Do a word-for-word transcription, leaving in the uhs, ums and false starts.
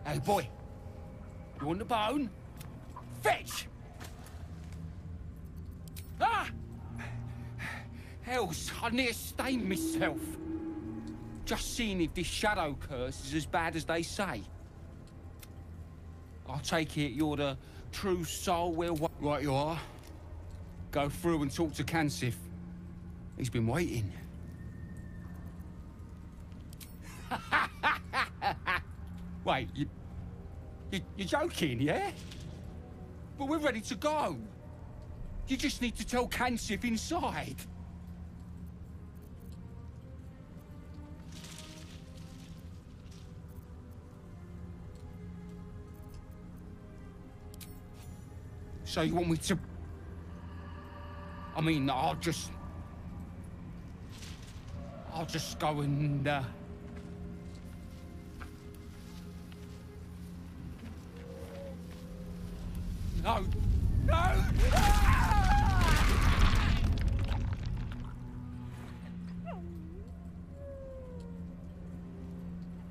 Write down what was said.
Hey, boy. You want the bone? Fetch! Ah! Hells, I near stained myself. Just seeing if this shadow curse is as bad as they say. I take it you're the true soul well... Right you are. Go through and talk to Kansif. He's been waiting. Wait, you, you, you're joking, yeah? But we're ready to go. You just need to tell Kansif inside. So you want me to... I mean, I'll just... I'll just go and, uh... No! No! No!